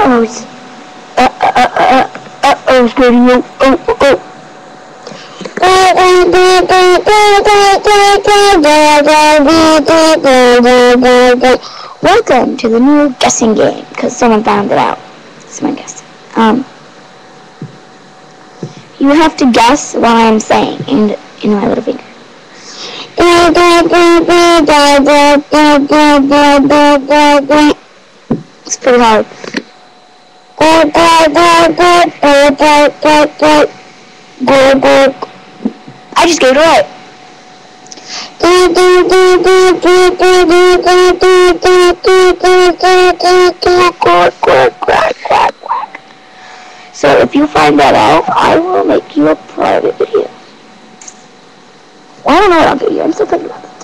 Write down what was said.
video. Welcome to the new guessing game, because someone found it out. Someone guessed. You have to guess what I'm saying in my little finger. It's pretty hard. I just gave it away. So if you find that out, I will make you a private video. I don't know what I'll do yet. I'm still thinking about it.